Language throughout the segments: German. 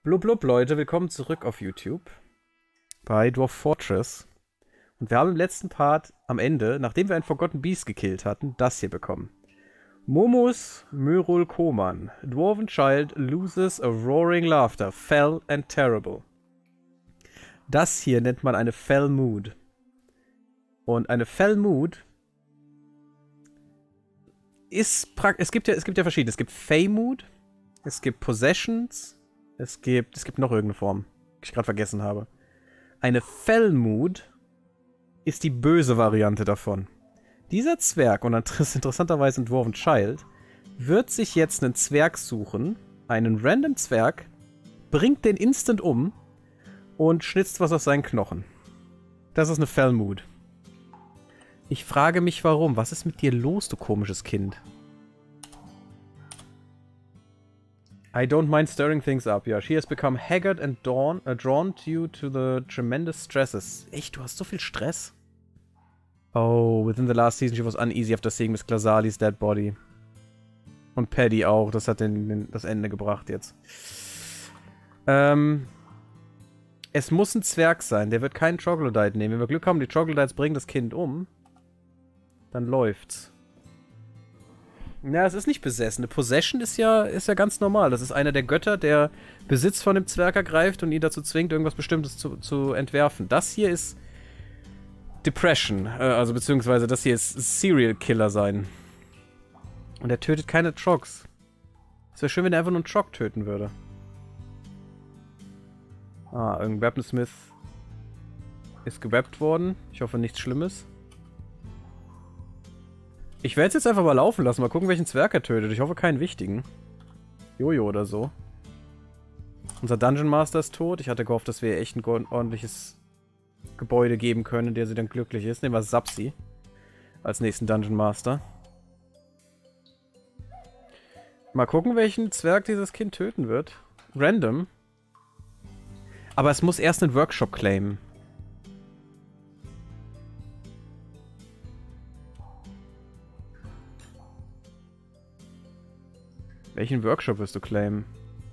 Blub blub Leute, willkommen zurück auf YouTube bei Dwarf Fortress. Und wir haben im letzten Part am Ende, nachdem wir ein Forgotten Beast gekillt hatten, das hier bekommen. Momus Myrul Koman. Dwarven child loses a roaring laughter, fell and terrible. Das hier nennt man eine Fell Mood. Und eine Fell Mood ist es gibt ja verschiedene. Es gibt Fey Mood, es gibt Possessions, es gibt noch irgendeine Form, die ich gerade vergessen habe. Eine Fell Mood ist die böse Variante davon. Dieser Zwerg, und das ist interessanterweise ein Dwarven Child, wird sich jetzt einen Zwerg suchen, einen random Zwerg, bringt den instant um und schnitzt was aus seinen Knochen. Das ist eine Fell Mood. Ich frage mich warum. Was ist mit dir los, du komisches Kind? I don't mind stirring things up. Ja, she has become haggard and drawn due to the tremendous stresses. Echt, du hast so viel Stress? Oh, within the last season she was uneasy after seeing Miss Glasalis dead body. Und Paddy auch. Das hat das Ende gebracht jetzt. Es muss ein Zwerg sein. Der wird keinen Troglodyte nehmen. Wenn wir Glück haben, die Troglodytes bringen das Kind um, dann läuft's. Ja, es ist nicht besessen. Eine Possession ist ja ganz normal. Das ist einer der Götter, der Besitz von dem Zwerg ergreift und ihn dazu zwingt, irgendwas Bestimmtes zu entwerfen. Das hier ist Depression. Also beziehungsweise das hier ist Serial Killer sein. Und er tötet keine Trogs. Es wäre schön, wenn er einfach nur einen Trog töten würde. Ah, irgendein Weaponsmith ist gewappt worden. Ich hoffe, nichts Schlimmes. Ich werde es jetzt einfach mal laufen lassen. Mal gucken, welchen Zwerg er tötet. Ich hoffe, keinen wichtigen. Jojo oder so. Unser Dungeon Master ist tot. Ich hatte gehofft, dass wir ihr echt ein ordentliches Gebäude geben können, in der sie dann glücklich ist. Nehmen wir Sapsi als nächsten Dungeon Master. Mal gucken, welchen Zwerg dieses Kind töten wird. Random. Aber es muss erst einen Workshop claimen. Welchen Workshop wirst du claimen?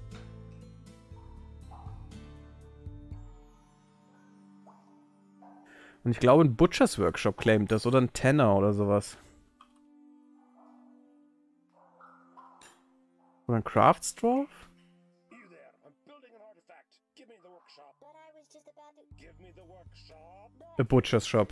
Und ich glaube, ein Butchers Workshop claimt das oder ein Tanner oder sowas. Oder ein Craftsdwarf? A Butcher's Shop.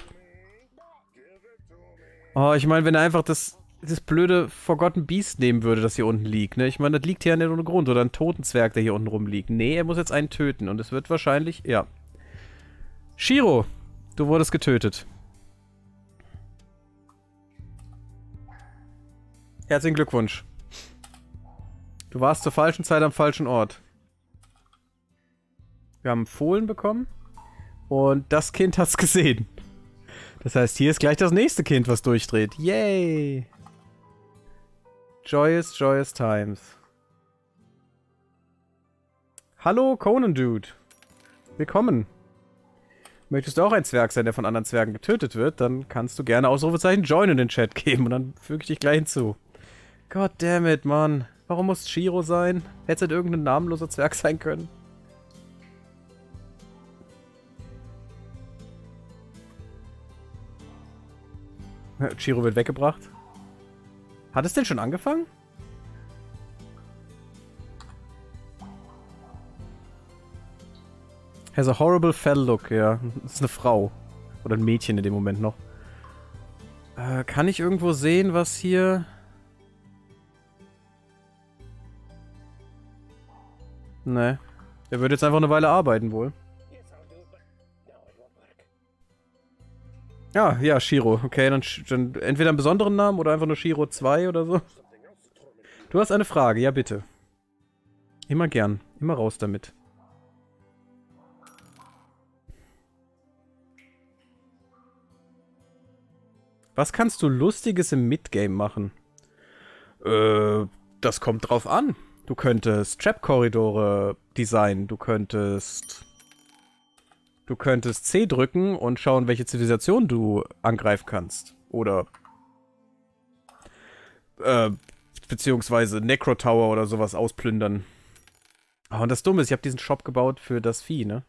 Oh, ich meine, wenn er einfach das blöde Forgotten Beast nehmen würde, das hier unten liegt, ne? Ich meine, das liegt hier ja nicht ohne Grund. Oder ein Totenzwerg, der hier unten rumliegt. Nee, er muss jetzt einen töten. Und es wird wahrscheinlich, ja. Shiro, du wurdest getötet. Herzlichen Glückwunsch. Du warst zur falschen Zeit am falschen Ort. Wir haben Fohlen bekommen. Und das Kind hat's gesehen. Das heißt, hier ist gleich das nächste Kind, was durchdreht. Yay! Joyous, joyous times. Hallo, Conan Dude. Willkommen. Möchtest du auch ein Zwerg sein, der von anderen Zwergen getötet wird? Dann kannst du gerne Ausrufezeichen Join in den Chat geben und dann füge ich dich gleich hinzu. God damn it, Mann. Warum muss es Shiro sein? Hätte es irgendein namenloser Zwerg sein können? Shiro wird weggebracht. Hat es denn schon angefangen? Has a horrible fell look, ja. Das ist eine Frau. Oder ein Mädchen in dem Moment noch. Kann ich irgendwo sehen, was hier... Ne. Er wird jetzt einfach eine Weile arbeiten wohl. Ja, ja, Shiro. Okay, dann entweder einen besonderen Namen oder einfach nur Shiro 2 oder so. Du hast eine Frage, ja bitte. Immer gern. Immer raus damit. Was kannst du Lustiges im Midgame machen? Das kommt drauf an. Du könntest Trap-Korridore designen. Du könntest C drücken und schauen, welche Zivilisation du angreifen kannst. Oder beziehungsweise Necro Tower oder sowas ausplündern. Oh, und das Dumme ist, ich habe diesen Shop gebaut für das Vieh, ne?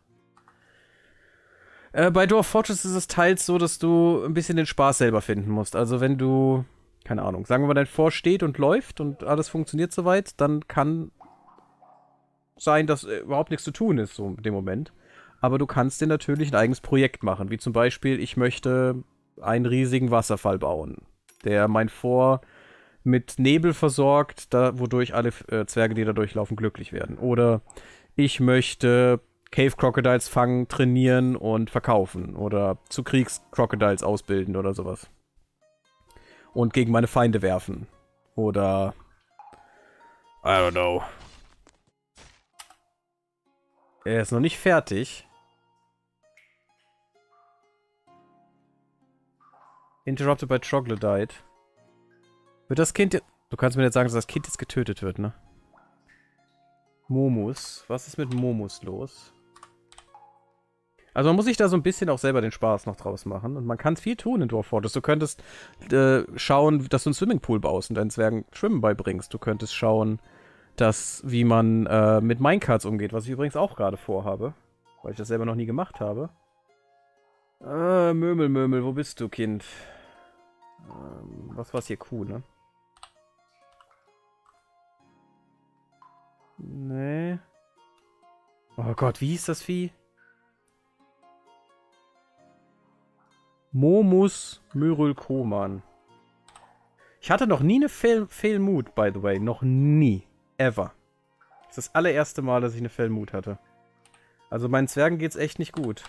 Bei Dwarf Fortress ist es teils so, dass du ein bisschen den Spaß selber finden musst. Also wenn du, keine Ahnung, sagen wir mal, dein Fort steht und läuft und alles funktioniert soweit, dann kann sein, dass überhaupt nichts zu tun ist, so in dem Moment. Aber du kannst dir natürlich ein eigenes Projekt machen. Wie zum Beispiel, ich möchte einen riesigen Wasserfall bauen, der mein Fort mit Nebel versorgt, wodurch alle Zwerge, die da durchlaufen, glücklich werden. Oder ich möchte Cave Crocodiles fangen, trainieren und verkaufen. Oder zu Kriegscrocodiles ausbilden oder sowas. Und gegen meine Feinde werfen. Oder I don't know. Er ist noch nicht fertig. Interrupted by Troglodyte. Wird das Kind... Du kannst mir jetzt sagen, dass das Kind jetzt getötet wird, ne? Momus. Was ist mit Momus los? Also man muss sich da so ein bisschen auch selber den Spaß noch draus machen. Und man kann viel tun in Dwarf Fortress. Du könntest schauen, dass du einen Swimmingpool baust und deinen Zwergen Schwimmen beibringst. Du könntest schauen, wie man mit Minecarts umgeht, was ich übrigens auch gerade vorhabe. Weil ich das selber noch nie gemacht habe. Mömel, wo bist du, Kind? Was war's hier? Kuh, ne? Nee. Oh Gott, wie hieß das Vieh? Momus Myrylkoman. Ich hatte noch nie eine Fail-Mood, by the way. Noch nie. Ever. Das ist das allererste Mal, dass ich eine Fail-Mood hatte. Also meinen Zwergen geht's echt nicht gut.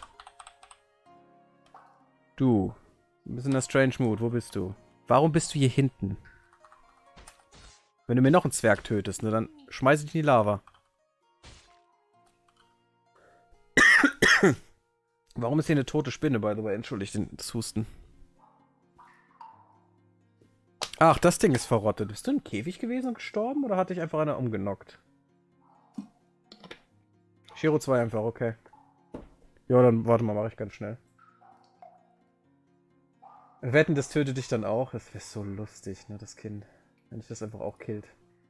Du. Du bist in einer Strange Mood. Wo bist du? Warum bist du hier hinten? Wenn du mir noch einen Zwerg tötest, ne, dann schmeiß ich dich in die Lava. Warum ist hier eine tote Spinne, by the way? Entschuldigt das Husten. Ach, das Ding ist verrottet. Bist du im Käfig gewesen und gestorben? Oder hat dich einfach einer umgenockt? Shiro 2 einfach, okay. Ja, dann warte mal, mache ich ganz schnell. Wetten, das tötet dich dann auch? Das wäre so lustig, ne, das Kind. Wenn ich das einfach auch killt.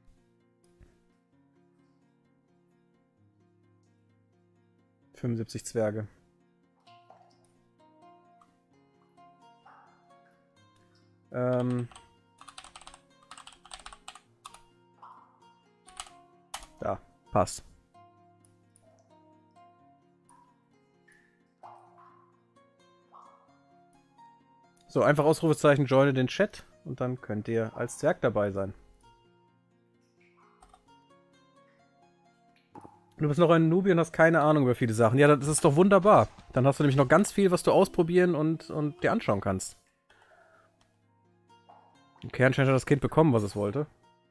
...75 Zwerge. Da, passt. So, einfach Ausrufezeichen, joine den Chat und dann könnt ihr als Zwerg dabei sein. Du bist noch ein Nubi und hast keine Ahnung über viele Sachen. Ja, das ist doch wunderbar. Dann hast du nämlich noch ganz viel, was du ausprobieren und dir anschauen kannst. Okay, anscheinend hat das Kind bekommen, was es wollte.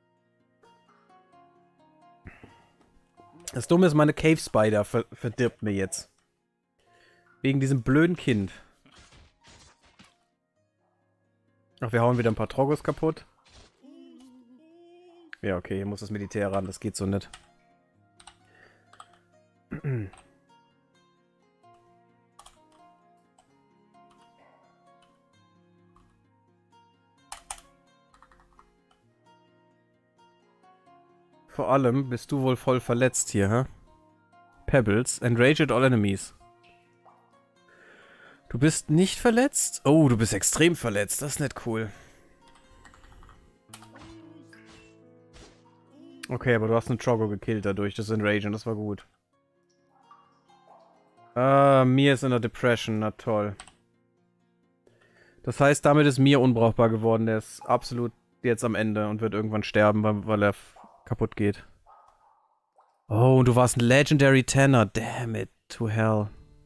Das Dumme ist, meine Cave Spider verdirbt mir jetzt. Wegen diesem blöden Kind. Ach, wir hauen wieder ein paar Troggos kaputt. Ja, okay, hier muss das Militär ran, das geht so nicht. Vor allem bist du wohl voll verletzt hier, hä? Pebbles, enraged all enemies. Du bist nicht verletzt? Oh, du bist extrem verletzt, das ist nicht cool. Okay, aber du hast einen Troggo gekillt dadurch, das Enragen, das war gut. Mir ist in der Depression, na toll. Das heißt, damit ist Mir unbrauchbar geworden. Der ist absolut jetzt am Ende und wird irgendwann sterben, weil er kaputt geht. Oh, und du warst ein Legendary Tenor. Damn it, to hell.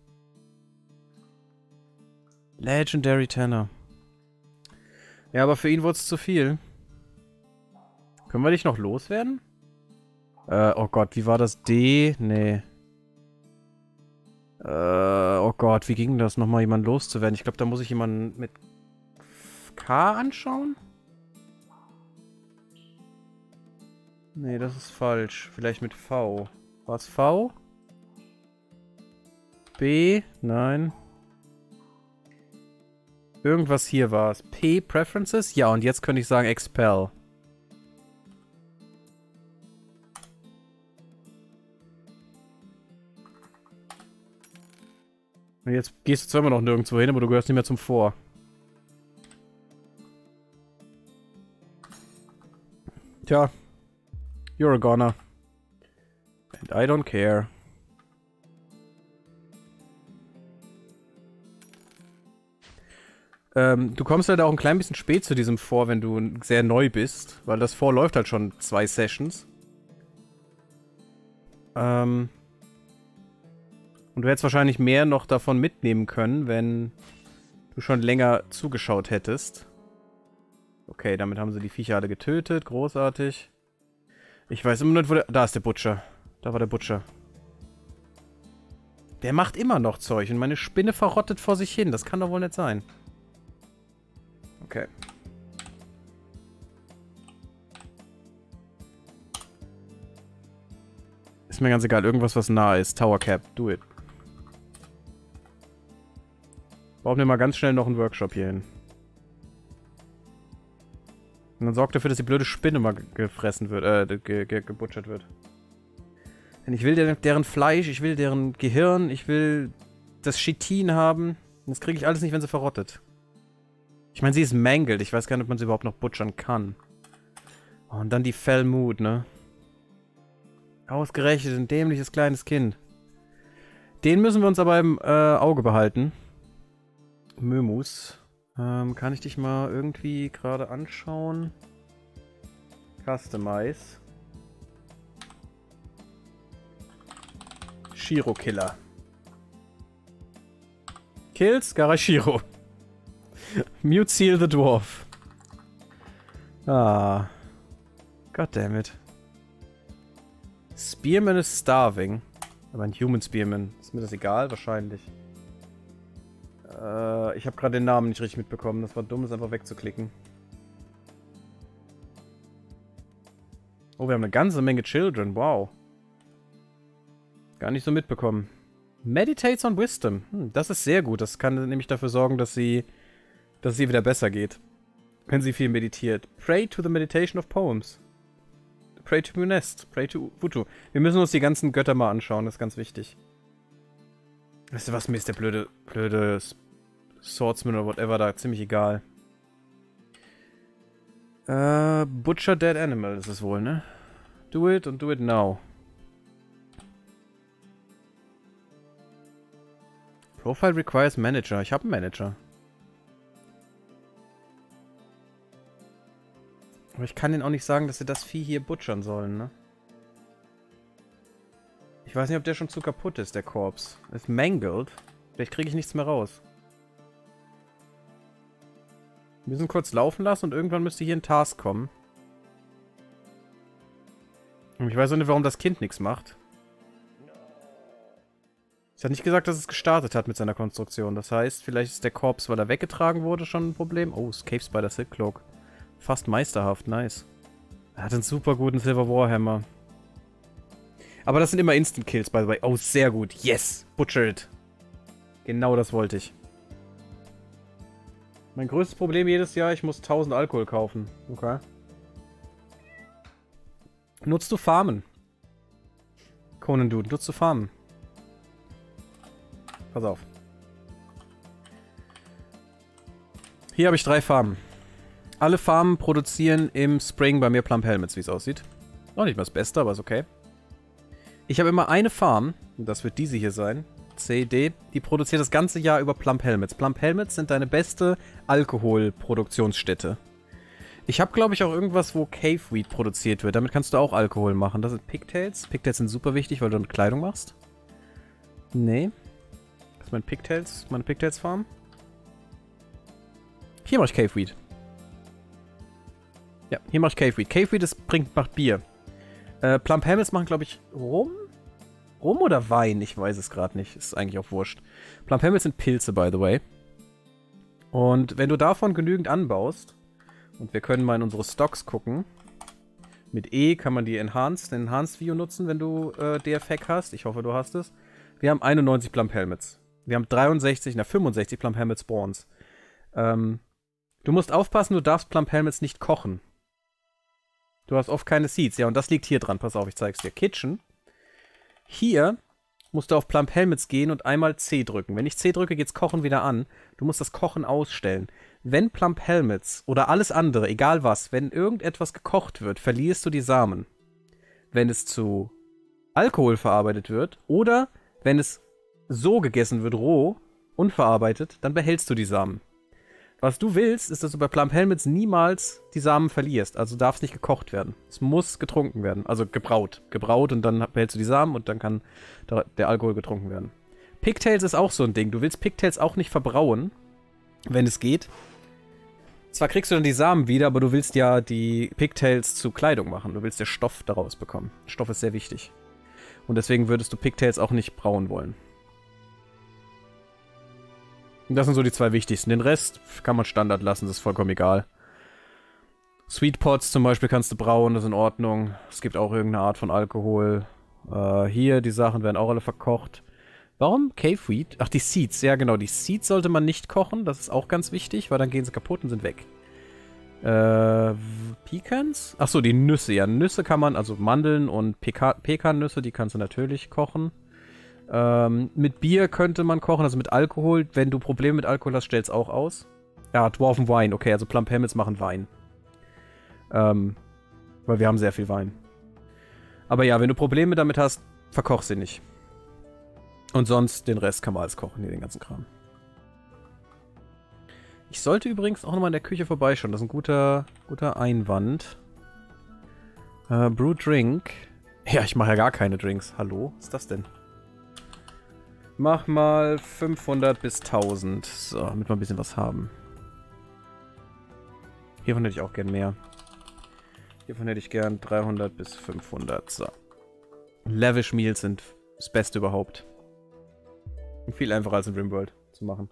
Legendary Tenor. Ja, aber für ihn wurde es zu viel. Können wir dich noch loswerden? Oh Gott, wie war das? D? Nee. Oh Gott, wie ging das, nochmal jemanden loszuwerden? Ich glaube, da muss ich jemanden mit K anschauen? Nee, das ist falsch. Vielleicht mit V. War es V? B? Nein. Irgendwas hier war es. P? Preferences? Ja, und jetzt könnte ich sagen Expel. Und jetzt gehst du zwar immer noch nirgendwo hin, aber du gehörst nicht mehr zum Vor. Tja. You're a goner. And I don't care. Du kommst halt auch ein klein bisschen spät zu diesem Vor, wenn du sehr neu bist. Weil das Vor läuft halt schon 2 Sessions. Und du hättest wahrscheinlich mehr noch davon mitnehmen können, wenn du schon länger zugeschaut hättest. Okay, damit haben sie die Viecher alle getötet. Großartig. Ich weiß immer nicht, wo der... Da ist der Butcher. Da war der Butcher. Der macht immer noch Zeug und meine Spinne verrottet vor sich hin. Das kann doch wohl nicht sein. Okay. Ist mir ganz egal. Irgendwas, was nah ist. Tower Cap. Do it. Brauchen wir mal ganz schnell noch einen Workshop hier hin. Und dann sorgt dafür, dass die blöde Spinne mal gefressen wird, gebutchert wird. Denn ich will deren Fleisch, ich will deren Gehirn, ich will das Chitin haben. Und das kriege ich alles nicht, wenn sie verrottet. Ich meine, sie ist mangled. Ich weiß gar nicht, ob man sie überhaupt noch butchern kann. Oh, und dann die Fellmood, ne? Ausgerechnet, ein dämliches kleines Kind. Den müssen wir uns aber im Auge behalten. Mömus. Kann ich dich mal irgendwie gerade anschauen? Customize. Shiro Killer. Kills Garashiro. Mute Seal the Dwarf. Ah. Goddammit. Spearman is starving. Aber ein Human Spearman. Ist mir das egal? Wahrscheinlich. Ich habe gerade den Namen nicht richtig mitbekommen. Das war dumm, das einfach wegzuklicken. Oh, wir haben eine ganze Menge Children. Wow. Gar nicht so mitbekommen. Meditates on Wisdom. Das ist sehr gut. Das kann nämlich dafür sorgen, dass sie wieder besser geht. Wenn sie viel meditiert. Pray to the meditation of poems. Pray to Munest. Pray to Vutu. Wir müssen uns die ganzen Götter mal anschauen. Das ist ganz wichtig. Weißt du was, mir ist der blöde Swordsman oder whatever da ziemlich egal. Butcher Dead Animal ist es wohl, ne? Do it und do it now. Profile requires Manager. Ich habe einen Manager. Aber ich kann ihnen auch nicht sagen, dass sie das Vieh hier butchern sollen, ne? Ich weiß nicht, ob der schon zu kaputt ist, der Korps. Ist mangled. Vielleicht kriege ich nichts mehr raus. Wir müssen kurz laufen lassen und irgendwann müsste hier ein Task kommen. Und ich weiß auch nicht, warum das Kind nichts macht. Es hat nicht gesagt, dass es gestartet hat mit seiner Konstruktion. Das heißt, vielleicht ist der Korps, weil er weggetragen wurde, schon ein Problem. Oh, Cave Spider Silk Cloak. Fast meisterhaft, nice. Er hat einen super guten Silver Warhammer. Aber das sind immer Instant Kills, by the way. Oh, sehr gut. Yes! Butchered. Genau das wollte ich. Mein größtes Problem jedes Jahr, ich muss 1000 Alkohol kaufen. Okay. Nutzt du Farmen? Conan Dude, nutzt du Farmen? Pass auf. Hier habe ich 3 Farmen. Alle Farmen produzieren im Spring bei mir Plump Helmets, wie es aussieht. Noch nicht mal das Beste, aber ist okay. Ich habe immer eine Farm, und das wird diese hier sein, CD, die produziert das ganze Jahr über Plump Helmets. Plump Helmets sind deine beste Alkoholproduktionsstätte. Ich habe, glaube ich, auch irgendwas, wo Cave Weed produziert wird. Damit kannst du auch Alkohol machen. Das sind Pigtails. Pigtails sind super wichtig, weil du damit Kleidung machst. Nee. Das ist meine Pigtails Farm. Hier mache ich Cave Weed. Ja, hier mache ich Cave Weed. Cave Weed macht Bier. Plump Helmets machen, glaube ich, Rum? Rum oder Wein? Ich weiß es gerade nicht. Ist eigentlich auch wurscht. Plump Helmets sind Pilze, by the way. Und wenn du davon genügend anbaust, und wir können mal in unsere Stocks gucken. Mit E kann man den Enhanced View nutzen, wenn du DFhack hast. Ich hoffe, du hast es. Wir haben 91 Plump Helmets. Wir haben 65 Plump Helmet Spawns. Du musst aufpassen, du darfst Plump Helmets nicht kochen. Du hast oft keine Seeds. Ja, und das liegt hier dran. Pass auf, ich zeig's dir. Kitchen. Hier musst du auf Plump Helmets gehen und einmal C drücken. Wenn ich C drücke, geht's Kochen wieder an. Du musst das Kochen ausstellen. Wenn Plump Helmets oder alles andere, egal was, wenn irgendetwas gekocht wird, verlierst du die Samen. Wenn es zu Alkohol verarbeitet wird oder wenn es so gegessen wird, roh, unverarbeitet, dann behältst du die Samen. Was du willst, ist, dass du bei Plump Helmets niemals die Samen verlierst. Also darf es nicht gekocht werden. Es muss getrunken werden. Also gebraut. Gebraut und dann behältst du die Samen und dann kann der Alkohol getrunken werden. Pigtails ist auch so ein Ding. Du willst Pigtails auch nicht verbrauen, wenn es geht. Zwar kriegst du dann die Samen wieder, aber du willst ja die Pigtails zu Kleidung machen. Du willst ja Stoff daraus bekommen. Stoff ist sehr wichtig. Und deswegen würdest du Pigtails auch nicht brauen wollen. Und das sind so die zwei wichtigsten. Den Rest kann man Standard lassen, das ist vollkommen egal. Sweet Pots zum Beispiel kannst du brauen, das ist in Ordnung. Es gibt auch irgendeine Art von Alkohol. Hier, die Sachen werden auch alle verkocht. Warum Cave Wheat? Ach, die Seeds. Ja, genau. Die Seeds sollte man nicht kochen. Das ist auch ganz wichtig, weil dann gehen sie kaputt und sind weg. Pecans? Achso, die Nüsse. Ja, Nüsse kann man, also Mandeln und Pekannüsse, die kannst du natürlich kochen. Mit Bier könnte man kochen, also mit Alkohol. Wenn du Probleme mit Alkohol hast, stell's auch aus. Ja, Dwarven Wine. Okay, also Plump Helmets machen Wein. Weil wir haben sehr viel Wein. Aber ja, wenn du Probleme damit hast, verkoch sie nicht. Und sonst, den Rest kann man alles kochen, hier den ganzen Kram. Ich sollte übrigens auch nochmal in der Küche vorbeischauen. Das ist ein guter Einwand. Brew Drink. Ja, ich mache ja gar keine Drinks. Hallo? Was ist das denn? Mach mal 500 bis 1000. So, damit wir ein bisschen was haben. Hiervon hätte ich auch gern mehr. Hiervon hätte ich gern 300 bis 500. So. Lavish Meals sind das Beste überhaupt. Und viel einfacher als in Rimworld zu machen.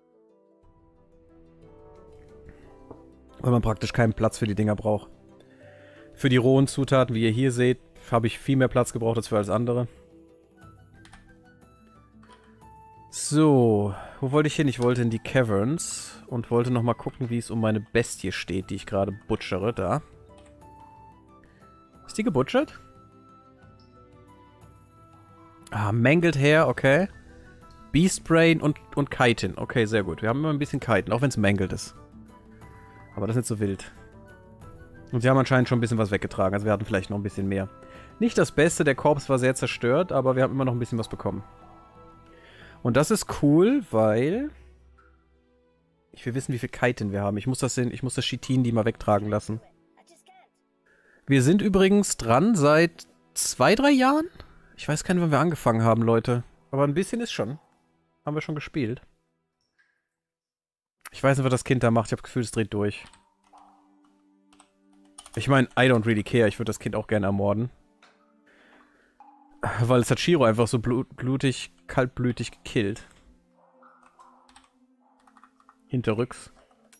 Weil man praktisch keinen Platz für die Dinger braucht. Für die rohen Zutaten, wie ihr hier seht, habe ich viel mehr Platz gebraucht als für alles andere. So, wo wollte ich hin? Ich wollte in die Caverns und wollte nochmal gucken, wie es um meine Bestie steht, die ich gerade butchere. Da. Ist die gebutchert? Ah, Mangled Hair, okay. Beastbrain und Chitin. Okay, sehr gut. Wir haben immer ein bisschen Chitin, auch wenn es mangled ist. Aber das ist nicht so wild. Und sie haben anscheinend schon ein bisschen was weggetragen. Also wir hatten vielleicht noch ein bisschen mehr. Nicht das Beste, der Korps war sehr zerstört, aber wir haben immer noch ein bisschen was bekommen. Und das ist cool, weil ich will wissen, wie viel Chitin wir haben. Ich muss das Chitin die mal wegtragen lassen. Wir sind übrigens dran seit 2-3 Jahren. Ich weiß gar nicht, wann wir angefangen haben, Leute. Aber ein bisschen ist schon. Haben wir schon gespielt. Ich weiß nicht, was das Kind da macht. Ich habe das Gefühl, es dreht durch. Ich meine, I don't really care. Ich würde das Kind auch gerne ermorden. Weil es hat Shiro einfach so kaltblütig gekillt. Hinterrücks.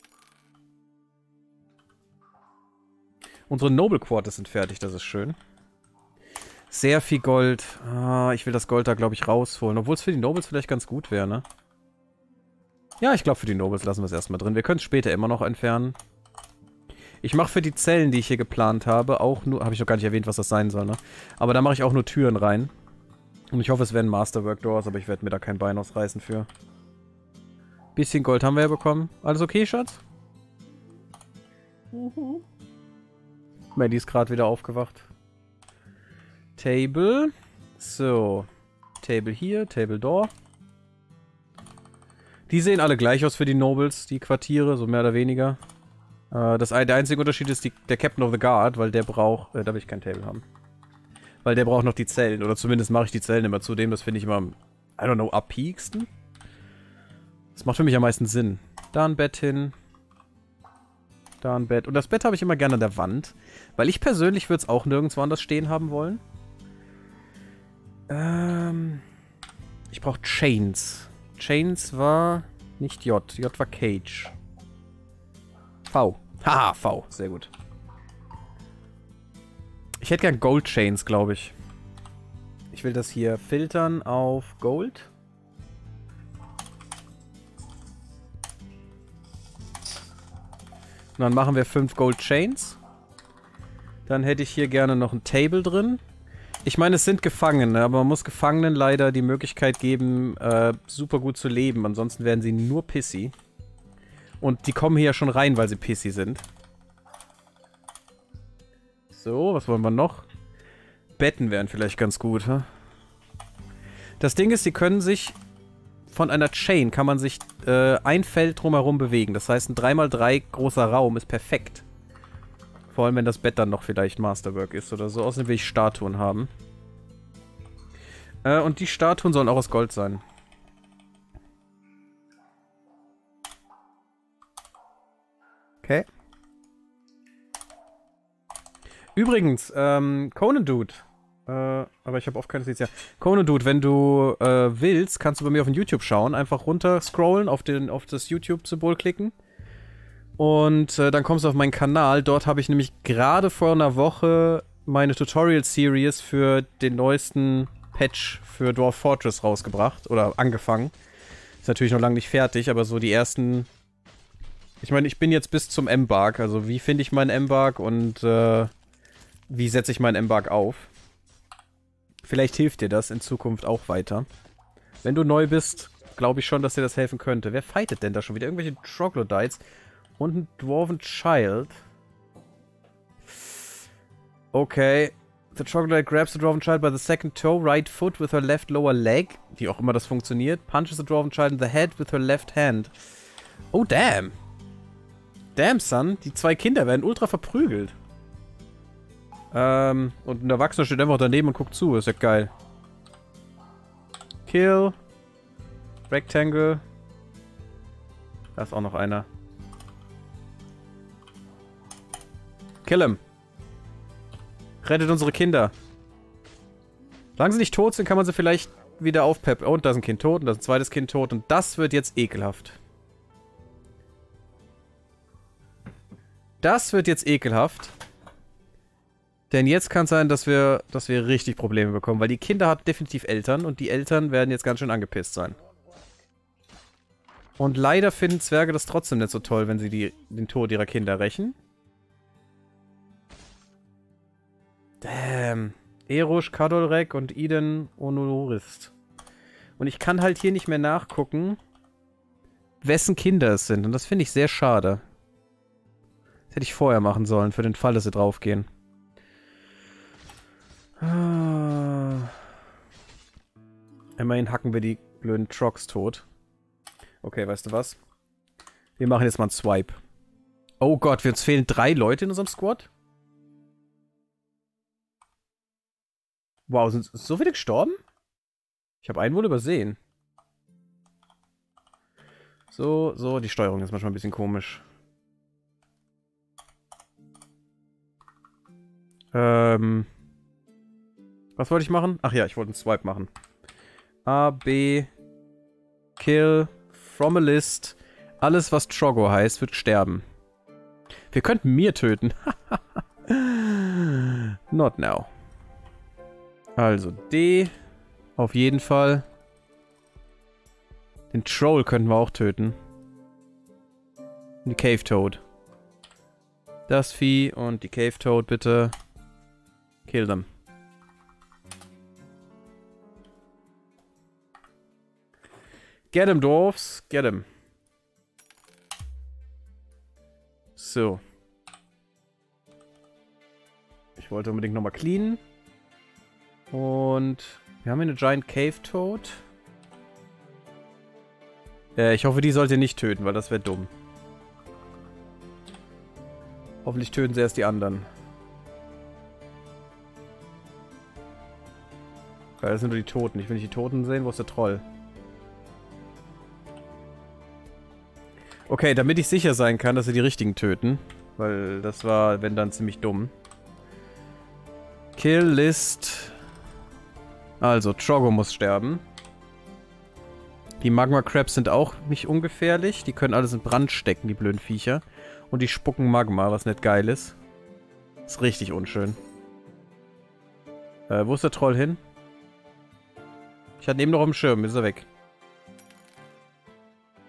Unsere Noble Quarters sind fertig, das ist schön. Sehr viel Gold. Ah, ich will das Gold da, glaube ich, rausholen. Obwohl es für die Nobles vielleicht ganz gut wäre, ne? Ja, ich glaube, für die Nobles lassen wir es erstmal drin. Wir können es später immer noch entfernen. Ich mache für die Zellen, die ich hier geplant habe, auch nur... Habe ich noch gar nicht erwähnt, was das sein soll, ne? Aber da mache ich auch nur Türen rein. Und ich hoffe, es werden Masterwork Doors, aber ich werde mir da kein Bein ausreißen für. Bisschen Gold haben wir ja bekommen. Alles okay, Schatz? Maddie ist gerade wieder aufgewacht. Table. So. Table hier, Table Door. Die sehen alle gleich aus für die Nobles, die Quartiere, so mehr oder weniger. Der einzige Unterschied ist der Captain of the Guard, weil der braucht... da will ich kein Table haben. Weil der braucht noch die Zellen. Oder zumindest mache ich die Zellen immer zudem. Das finde ich immer, I don't know, am peaksten. Das macht für mich am meisten Sinn. Da ein Bett hin. Da ein Bett. Und das Bett habe ich immer gerne an der Wand. Weil ich persönlich würde es auch nirgendwo anders stehen haben wollen. Ich brauche Chains. Chains war nicht J. J war Cage. V. Haha, V. Sehr gut. Ich hätte gern Gold Chains, glaube ich. Ich will das hier filtern auf Gold. Und dann machen wir 5 Gold Chains. Dann hätte ich hier gerne noch ein Table drin. Ich meine, es sind Gefangene, aber man muss Gefangenen leider die Möglichkeit geben, super gut zu leben. Ansonsten werden sie nur pissy. Und die kommen hier ja schon rein, weil sie pissy sind. So, was wollen wir noch? Betten wären vielleicht ganz gut, hä? Das Ding ist, sie können sich von einer Chain, kann man sich ein Feld drumherum bewegen. Das heißt, ein 3×3 großer Raum ist perfekt. Vor allem, wenn das Bett dann noch vielleicht Masterwork ist oder so. Außerdem will ich Statuen haben. Und die Statuen sollen auch aus Gold sein. Okay. Übrigens, Conan Dude. Aber ich habe oft keine Notiz. Ja. Conan Dude, wenn du willst, kannst du bei mir auf den YouTube schauen. Einfach runter scrollen, auf das YouTube-Symbol klicken. Und dann kommst du auf meinen Kanal. Dort habe ich nämlich gerade vor einer Woche meine Tutorial-Series für den neuesten Patch für Dwarf Fortress rausgebracht. Oder angefangen. Ist natürlich noch lange nicht fertig, aber so die ersten... Ich meine, ich bin jetzt bis zum Embark. Also wie finde ich meinen Embark und wie setze ich meinen Embark auf? Vielleicht hilft dir das in Zukunft auch weiter. Wenn du neu bist, glaube ich schon, dass dir das helfen könnte. Wer fightet denn da schon wieder? Irgendwelche Troglodytes und ein Dwarven Child. Okay. The Troglodyte grabs the Dwarven Child by the second toe, right foot with her left lower leg. Wie auch immer das funktioniert. Punches the Dwarven Child in the head with her left hand. Oh, damn. Damn, son. Die zwei Kinder werden ultra verprügelt. Und ein Erwachsener steht einfach daneben und guckt zu. Ist ja geil. Kill. Rectangle. Da ist auch noch einer. Kill him. Rettet unsere Kinder. Solange sie nicht tot sind, kann man sie vielleicht wieder aufpeppen. Oh, und da ist ein Kind tot und da ist ein zweites Kind tot. Und das wird jetzt ekelhaft. Das wird jetzt ekelhaft. Denn jetzt kann es sein, dass wir richtig Probleme bekommen. Weil die Kinder hat definitiv Eltern und die Eltern werden jetzt ganz schön angepisst sein. Und leider finden Zwerge das trotzdem nicht so toll, wenn sie den Tod ihrer Kinder rächen. Damn. Erush, Kadolrek und Iden Onorist. Und ich kann halt hier nicht mehr nachgucken, wessen Kinder es sind. Und das finde ich sehr schade. Das hätte ich vorher machen sollen, für den Fall, dass sie draufgehen. Immerhin hacken wir die blöden Trogs tot. Okay, weißt du was? Wir machen jetzt mal einen Swipe. Oh Gott, uns fehlen 3 Leute in unserem Squad? Wow, sind so viele gestorben? Ich habe einen wohl übersehen. So, die Steuerung ist manchmal ein bisschen komisch. Was wollte ich machen? Ach ja, ich wollte einen Swipe machen. A, B, Kill, from a list. Alles, was Troggo heißt, wird sterben. Wir könnten Mir töten. Not now. Also D. Auf jeden Fall. Den Troll könnten wir auch töten. Und die Cave Toad. Das Vieh und die Cave Toad, bitte. Kill them. Get him, Dwarfs. Get him. So. Ich wollte unbedingt nochmal cleanen. Und wir haben hier eine Giant Cave Toad. Ich hoffe, die sollt ihr nicht töten, weil das wäre dumm. Hoffentlich töten sie erst die anderen. Weil das sind nur die Toten. Ich will nicht die Toten sehen. Wo ist der Troll? Okay, damit ich sicher sein kann, dass sie die richtigen töten. Weil das war, wenn dann, ziemlich dumm. Kill List. Also, Troggo muss sterben. Die Magma Crabs sind auch nicht ungefährlich. Die können alles in Brand stecken, die blöden Viecher. Und die spucken Magma, was nicht geil ist. Ist richtig unschön. Wo ist der Troll hin? Ich hatte ihn eben noch auf dem Schirm, ist er weg.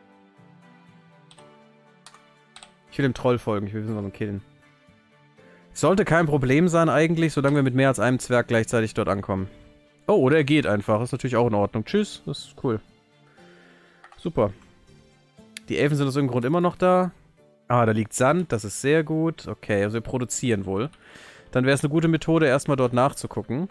Ich will dem Troll folgen, ich will wissen, was wir killen. Sollte kein Problem sein eigentlich, solange wir mit mehr als einem Zwerg gleichzeitig dort ankommen. Oh, oder er geht einfach. Ist natürlich auch in Ordnung. Tschüss, das ist cool. Super. Die Elfen sind aus irgendeinem Grund immer noch da. Ah, da liegt Sand, das ist sehr gut. Okay, also wir produzieren wohl. Dann wäre es eine gute Methode, erstmal dort nachzugucken.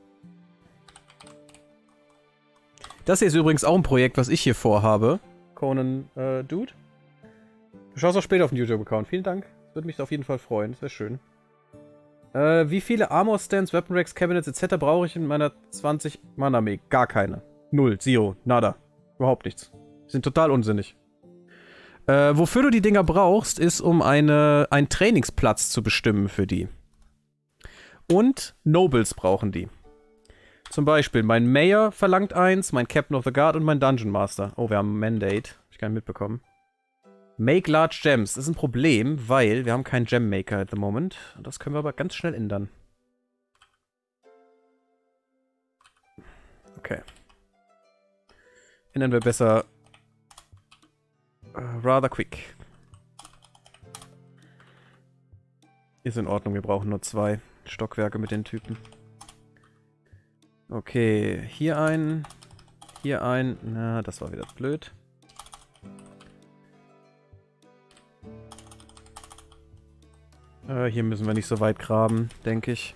Das hier ist übrigens auch ein Projekt, was ich hier vorhabe. Conan, Dude. Du schaust auch später auf den YouTube-Account. Vielen Dank. Würde mich auf jeden Fall freuen. Das wäre schön. Wie viele Armor-Stands, Weapon-Racks, Cabinets etc. brauche ich in meiner 20-Mann-Armee? Gar keine. Null, zero, nada. Überhaupt nichts. Sind total unsinnig. Wofür du die Dinger brauchst, ist, um einen Trainingsplatz zu bestimmen für die. Und Nobles brauchen die. Zum Beispiel, mein Mayor verlangt eins, mein Captain of the Guard und mein Dungeon Master. Oh, wir haben ein Mandate. Hab ich gar nicht mitbekommen. Make large gems. Das ist ein Problem, weil wir haben keinen Gem Maker at the moment. Das können wir aber ganz schnell ändern. Okay. Ändern wir besser rather quick. Ist in Ordnung, wir brauchen nur 2 Stockwerke mit den Typen. Okay, hier ein. Hier ein. Na, das war wieder blöd. Hier müssen wir nicht so weit graben, denke ich.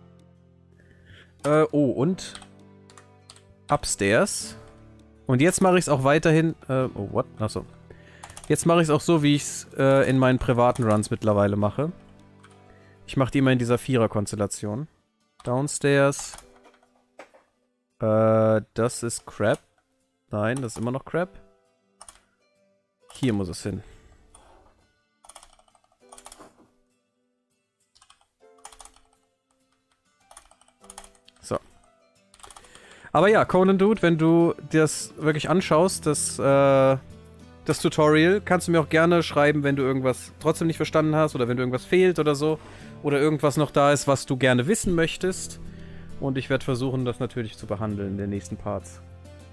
Oh, und upstairs. Und jetzt mache ich es auch weiterhin. Oh, what? Achso. Jetzt mache ich es auch so, wie ich es in meinen privaten Runs mittlerweile mache. Ich mache die immer in dieser Vierer-Konstellation. Downstairs. Das ist Crab. Nein, das ist immer noch Crab. Hier muss es hin. So. Aber ja, Conan Dude, wenn du dir das wirklich anschaust, das Tutorial, kannst du mir auch gerne schreiben, wenn du irgendwas trotzdem nicht verstanden hast oder wenn dir irgendwas fehlt oder so. Oder irgendwas noch da ist, was du gerne wissen möchtest. Und ich werde versuchen, das natürlich zu behandeln in den nächsten Parts.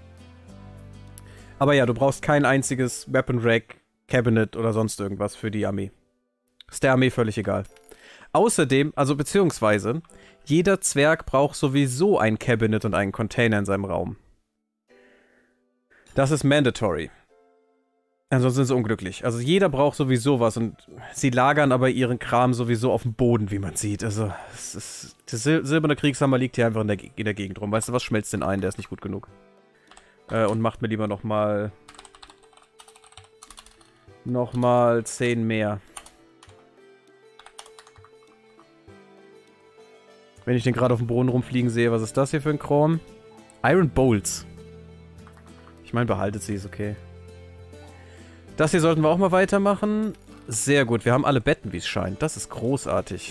Aber ja, du brauchst kein einziges Weapon Rack, Cabinet oder sonst irgendwas für die Armee. Ist der Armee völlig egal. Außerdem, also beziehungsweise, jeder Zwerg braucht sowieso ein Cabinet und einen Container in seinem Raum. Das ist mandatory. Ansonsten sind sie unglücklich. Also jeder braucht sowieso was und sie lagern aber ihren Kram sowieso auf dem Boden, wie man sieht. Also, der silberne Kriegshammer liegt hier einfach in der Gegend rum. Weißt du was, schmelzt den ein, der ist nicht gut genug. Und macht mir lieber nochmal 10 mehr. Wenn ich den gerade auf dem Boden rumfliegen sehe, was ist das hier für ein Kram? Iron Bolts. Ich meine, behaltet sie, ist okay. Das hier sollten wir auch mal weitermachen. Sehr gut, wir haben alle Betten, wie es scheint. Das ist großartig.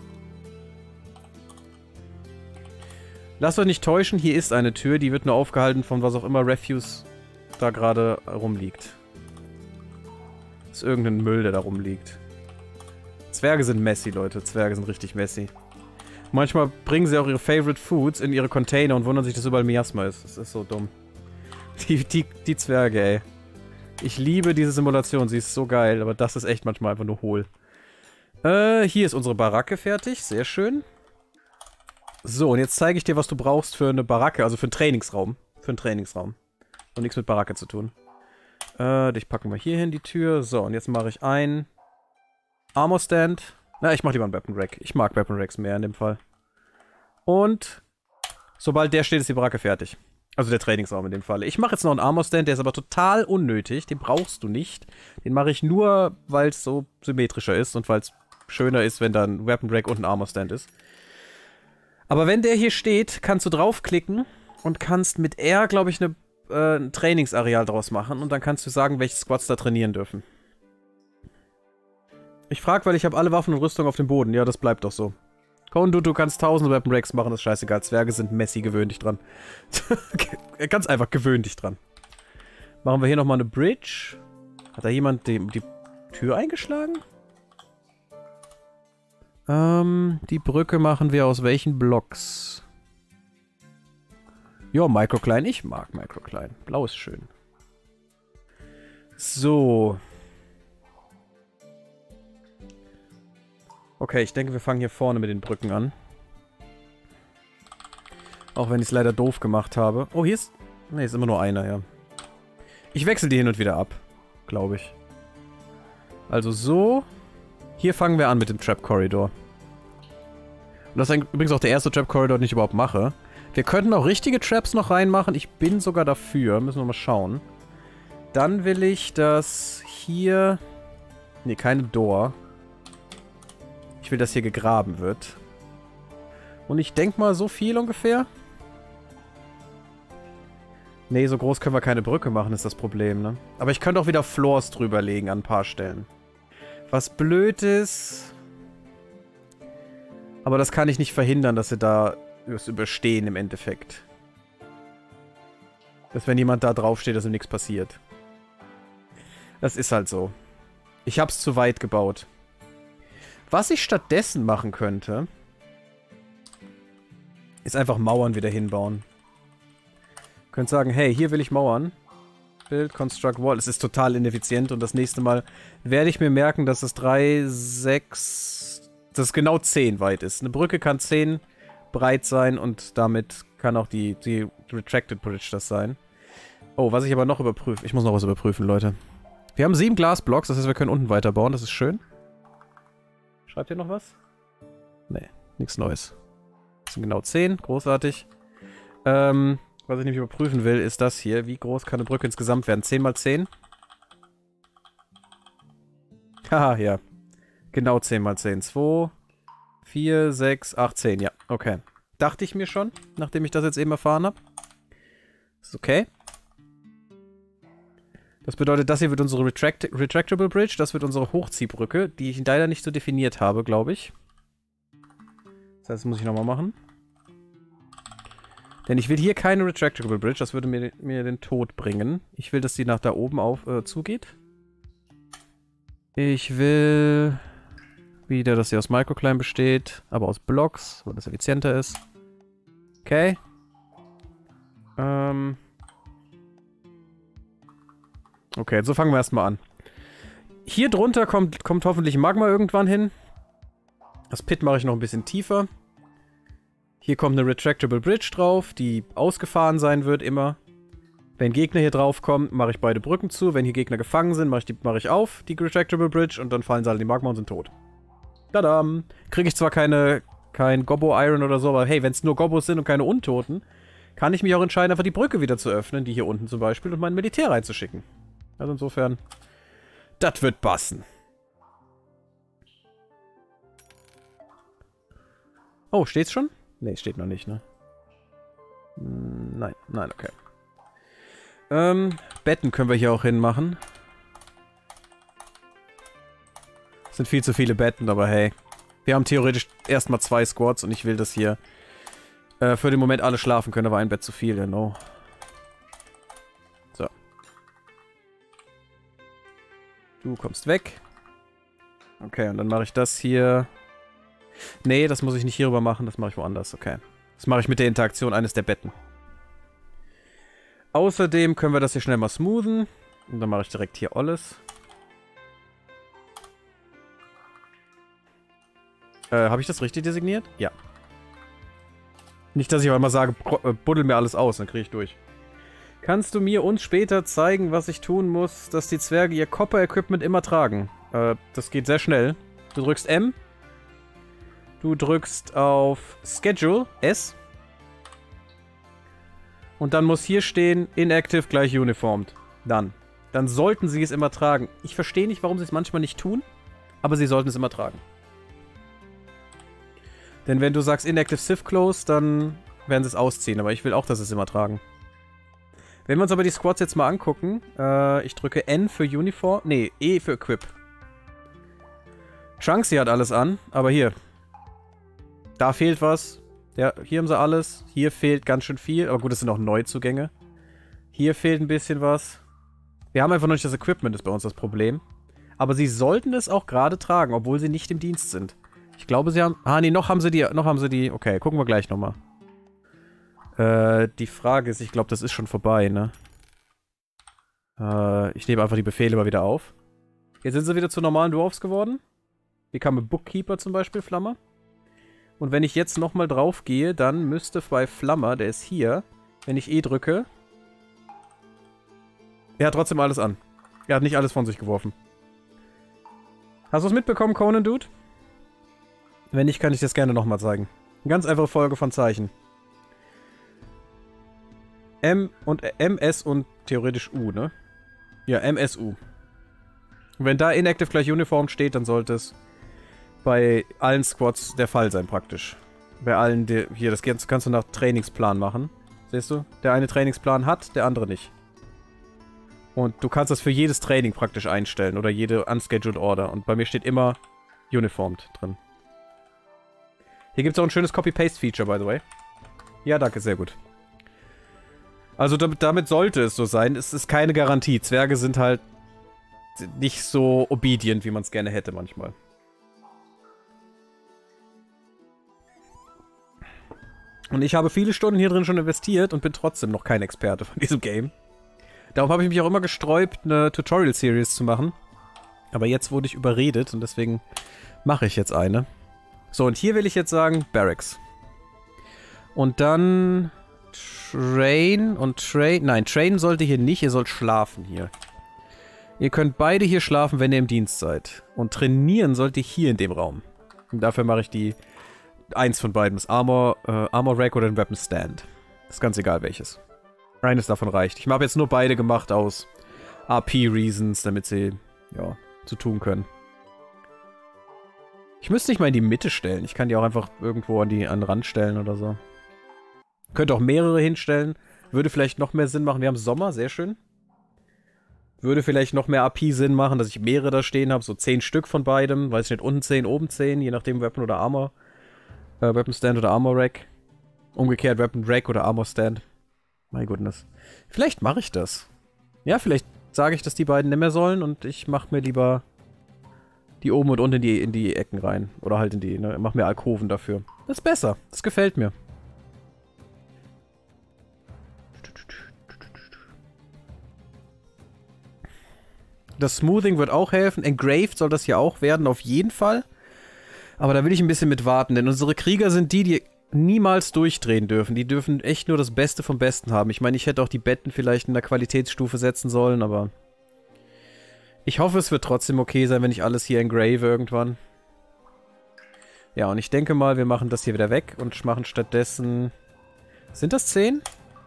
Lasst euch nicht täuschen, hier ist eine Tür, die wird nur aufgehalten von was auch immer Refuse da gerade rumliegt. Das ist irgendein Müll, der da rumliegt. Zwerge sind messy, Leute. Zwerge sind richtig messy. Manchmal bringen sie auch ihre Favorite Foods in ihre Container und wundern sich, dass überall Miasma ist. Das ist so dumm. Die Zwerge, ey. Ich liebe diese Simulation, sie ist so geil, aber das ist echt manchmal einfach nur hohl. Hier ist unsere Baracke fertig, sehr schön. So, und jetzt zeige ich dir, was du brauchst für eine Baracke, also für einen Trainingsraum. Für einen Trainingsraum. Und nichts mit Baracke zu tun. Dich packen wir hier hin, die Tür. So, und jetzt mache ich ein Armor Stand. Na, ich mache lieber einen Weapon Rack. Ich mag Weapon Racks mehr in dem Fall. Und sobald der steht, ist die Baracke fertig. Also der Trainingsraum in dem Fall. Ich mache jetzt noch einen Armor Stand, der ist aber total unnötig. Den brauchst du nicht. Den mache ich nur, weil es so symmetrischer ist und weil es schöner ist, wenn da ein Weapon Rack und ein Armor Stand ist. Aber wenn der hier steht, kannst du draufklicken und kannst mit R, glaube ich, ein Trainingsareal draus machen. Und dann kannst du sagen, welche Squads da trainieren dürfen. Ich frage, weil ich habe alle Waffen und Rüstung auf dem Boden. Ja, das bleibt doch so. Conan, du kannst 1000 Weapon Racks machen, das ist scheißegal. Zwerge sind messy, gewöhn dich dran. Ganz einfach, gewöhn dich dran. Machen wir hier nochmal eine Bridge. Hat da jemand die Tür eingeschlagen? Die Brücke machen wir aus welchen Blocks? Ja, Microcline. Ich mag Microcline. Blau ist schön. So. Okay, ich denke, wir fangen hier vorne mit den Brücken an. Auch wenn ich es leider doof gemacht habe. Oh, hier ist... Ne, ist immer nur einer, ja. Ich wechsle die hin und wieder ab. Glaube ich. Also so. Hier fangen wir an mit dem Trap Corridor. Und das ist übrigens auch der erste Trap Corridor, den ich überhaupt mache. Wir könnten auch richtige Traps noch reinmachen. Ich bin sogar dafür. Müssen wir mal schauen. Dann will ich, dass hier... Ne, keine Door. Ich will, dass hier gegraben wird. Und ich denke mal so viel ungefähr. Nee, so groß können wir keine Brücke machen, ist das Problem, ne? Aber ich könnte auch wieder Floors drüber legen an ein paar Stellen. Was blöd ist... Aber das kann ich nicht verhindern, dass sie da das überstehen im Endeffekt. Dass wenn jemand da draufsteht, dass ihm nichts passiert. Das ist halt so. Ich hab's zu weit gebaut. Was ich stattdessen machen könnte, ist einfach Mauern wieder hinbauen. Könnt sagen, hey, hier will ich Mauern. Build, Construct Wall. Es ist total ineffizient und das nächste Mal werde ich mir merken, dass es 3, 6, dass es genau 10 weit ist. Eine Brücke kann 10 breit sein und damit kann auch die Retracted Bridge das sein. Oh, was ich aber noch überprüfe. Ich muss noch was überprüfen, Leute. Wir haben 7 Glasblocks, das heißt, wir können unten weiterbauen. Das ist schön. Schreibt ihr noch was? Nee, nichts Neues. Das sind genau 10. Großartig. Was ich nämlich überprüfen will, ist das hier. Wie groß kann eine Brücke insgesamt werden? 10 mal 10? Haha, ja. Genau 10 mal 10. 2, 4, 6, 8, 10. Ja, okay. Dachte ich mir schon, nachdem ich das jetzt eben erfahren habe. Ist okay. Das bedeutet, das hier wird unsere Retractable Bridge. Das wird unsere Hochziehbrücke, die ich leider nicht so definiert habe, glaube ich. Das heißt, das muss ich nochmal machen. Denn ich will hier keine Retractable Bridge, das würde mir den Tod bringen. Ich will, dass die nach da oben zugeht. Ich will wieder, dass sie aus Microclimb besteht, aber aus Blocks, weil das effizienter ist. Okay. Okay, so fangen wir erstmal an. Hier drunter kommt hoffentlich Magma irgendwann hin. Das Pit mache ich noch ein bisschen tiefer. Hier kommt eine Retractable Bridge drauf, die ausgefahren sein wird immer. Wenn Gegner hier drauf kommen, mache ich beide Brücken zu. Wenn hier Gegner gefangen sind, mache ich auf, die Retractable Bridge, und dann fallen sie alle in die Magma und sind tot. Tadam! Kriege ich zwar kein Gobbo-Iron oder so, aber hey, wenn es nur Gobbos sind und keine Untoten, kann ich mich auch entscheiden, einfach die Brücke wieder zu öffnen, die hier unten zum Beispiel, und mein Militär reinzuschicken. Also insofern, das wird passen. Oh, steht's schon? Ne, steht noch nicht, ne? Nein, okay. Betten können wir hier auch hinmachen. Es sind viel zu viele Betten, aber hey. Wir haben theoretisch erstmal 2 Squads und ich will, dass hier für den Moment alle schlafen können, aber ein Bett zu viel, ja, no. So. Du kommst weg. Okay, und dann mache ich das hier. Nee, das muss ich nicht hierüber machen, das mache ich woanders, okay. Das mache ich mit der Interaktion eines der Betten. Außerdem können wir das hier schnell mal smoothen. Und dann mache ich direkt hier alles. Habe ich das richtig designiert? Ja. Nicht, dass ich auch immer sage, buddel mir alles aus, dann kriege ich durch. Kannst du mir uns später zeigen, was ich tun muss, dass die Zwerge ihr Copper-Equipment immer tragen? Das geht sehr schnell. Du drückst M. Du drückst auf Schedule, S. Und dann muss hier stehen, inactive gleich uniformed. Dann sollten sie es immer tragen. Ich verstehe nicht, warum sie es manchmal nicht tun, aber sie sollten es immer tragen. Denn wenn du sagst inactive Civ Close, dann werden sie es ausziehen, aber ich will auch, dass sie es immer tragen. Wenn wir uns aber die Squads jetzt mal angucken, ich drücke N für Uniform, nee, E für Equip. Chunksy hat alles an, aber hier. Da fehlt was. Ja, hier haben sie alles. Hier fehlt ganz schön viel, aber gut, das sind auch Neuzugänge. Hier fehlt ein bisschen was. Wir haben einfach noch nicht das Equipment, ist bei uns das Problem. Aber sie sollten es auch gerade tragen, obwohl sie nicht im Dienst sind. Ich glaube, sie haben... Ah, nee, noch haben sie die... Okay, gucken wir gleich nochmal. Die Frage ist, ich glaube, das ist schon vorbei, ne? Ich nehme einfach die Befehle mal wieder auf. Jetzt sind sie wieder zu normalen Dwarfs geworden. Become a Bookkeeper zum Beispiel, Flammer. Und wenn ich jetzt nochmal drauf gehe, dann müsste bei Flammer, der ist hier, wenn ich E drücke... Er hat trotzdem alles an. Er hat nicht alles von sich geworfen. Hast du es mitbekommen, Conan Dude? Wenn nicht, kann ich das gerne nochmal zeigen. Eine ganz einfache Folge von Zeichen. M und M, S und theoretisch U, ne? Ja, M, S, U. Und wenn da Inactive gleich Uniform steht, dann sollte es bei allen Squads der Fall sein, praktisch. Bei allen, hier, das kannst du nach Trainingsplan machen. Siehst du? Der eine Trainingsplan hat, der andere nicht. Und du kannst das für jedes Training praktisch einstellen oder jede Unscheduled Order. Und bei mir steht immer Uniformed drin. Hier gibt es auch ein schönes Copy-Paste-Feature, by the way. Ja, danke, sehr gut. Also damit sollte es so sein. Es ist keine Garantie. Zwerge sind halt nicht so obedient, wie man es gerne hätte manchmal. Und ich habe viele Stunden hier drin schon investiert und bin trotzdem noch kein Experte von diesem Game. Darum habe ich mich auch immer gesträubt, eine Tutorial-Series zu machen. Aber jetzt wurde ich überredet und deswegen mache ich jetzt eine. So, und hier will ich jetzt sagen Barracks. Und dann Train und Train. Nein, Train sollte hier nicht, ihr sollt schlafen hier. Ihr könnt beide hier schlafen, wenn ihr im Dienst seid. Und trainieren sollt ihr hier in dem Raum. Und dafür mache ich die eins von beiden, das Armor Rack oder ein Weapon Stand. Ist ganz egal welches. Eines davon reicht. Ich habe jetzt nur beide gemacht aus RP-Reasons, damit sie, ja, zu tun können. Ich müsste nicht mal in die Mitte stellen. Ich kann die auch einfach irgendwo an den Rand stellen oder so. Könnte auch mehrere hinstellen. Würde vielleicht noch mehr Sinn machen. Wir haben Sommer, sehr schön. Würde vielleicht noch mehr AP Sinn machen, dass ich mehrere da stehen habe. So 10 Stück von beidem. Weiß ich nicht, unten 10, oben 10. Je nachdem Weapon oder Armor. Weapon Stand oder Armor Rack. Umgekehrt Weapon Rack oder Armor Stand. My goodness. Vielleicht mache ich das. Ja, vielleicht sage ich, dass die beiden nicht mehr sollen und ich mache mir lieber die oben und unten in die Ecken rein. Oder halt in die, ne? Mach mir Alkoven dafür. Das ist besser. Das gefällt mir. Das Smoothing wird auch helfen. Engraved soll das hier auch werden, auf jeden Fall. Aber da will ich ein bisschen mit warten, denn unsere Krieger sind die niemals durchdrehen dürfen. Die dürfen echt nur das Beste vom Besten haben. Ich meine, ich hätte auch die Betten vielleicht in der Qualitätsstufe setzen sollen, aber ich hoffe, es wird trotzdem okay sein, wenn ich alles hier engrave irgendwann. Ja, und ich denke mal, wir machen das hier wieder weg und machen stattdessen... Sind das 10?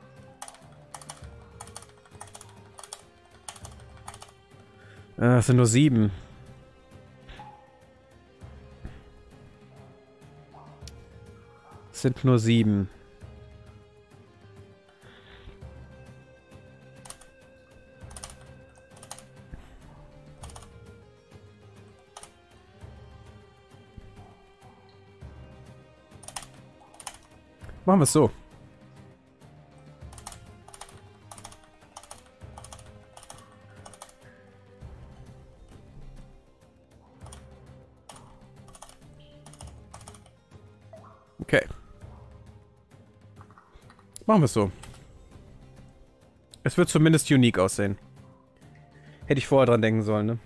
Es sind nur 7. Es sind nur 7. Machen wir es so. Okay. Machen wir es so. Es wird zumindest unique aussehen. Hätte ich vorher dran denken sollen, ne?